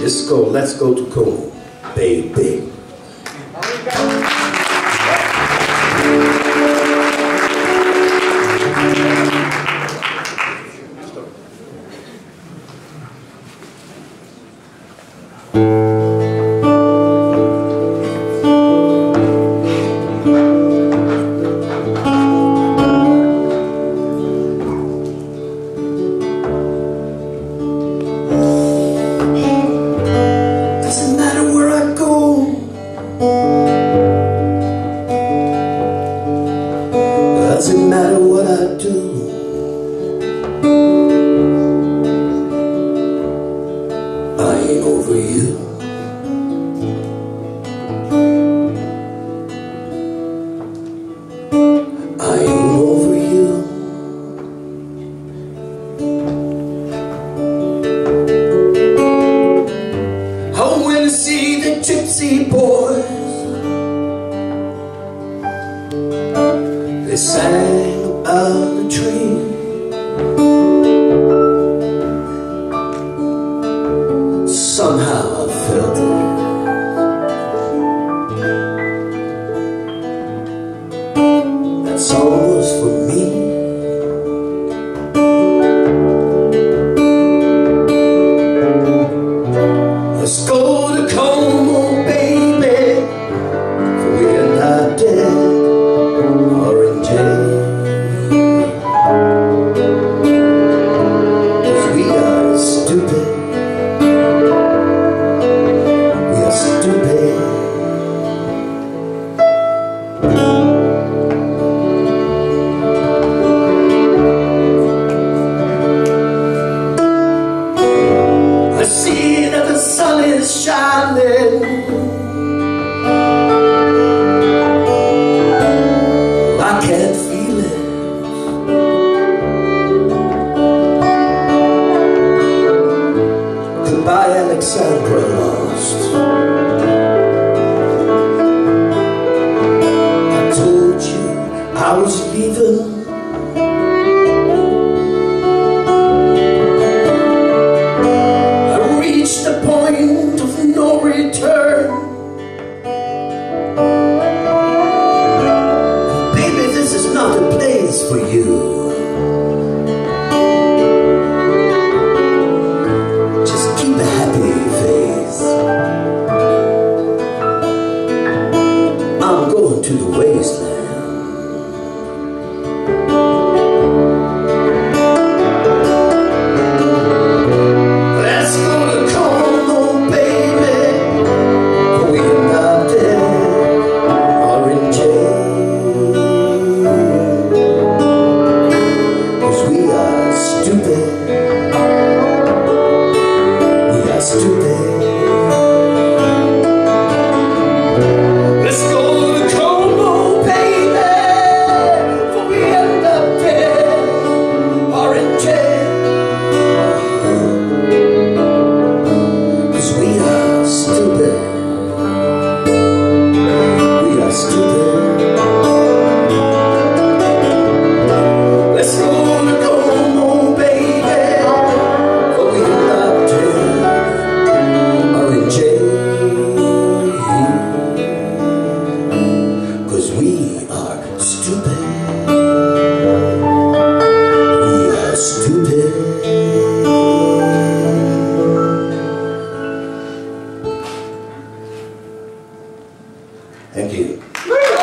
Disco, let's go to Como, baby. Doesn't matter what I do, I ain't over you. I ain't over you. I went to see the gypsy boys. They sang about the tree. Somehow I felt it. That song was for me. Let's go to Como, baby, for we're not dead. I see that the sun is shining. I can't feel it. Goodbye, Alexandra lost. I told you I was leaving. The point of no return. Baby, this is not a place for you. Just keep a happy face. I'm going to the wasteland. Let's go to Como, baby, for we end up dead or in jail. 'Cause we are stupid. We are stupid. Let's go to Como, baby, for we end up dead or in jail. We are stupid. We are stupid. Thank you.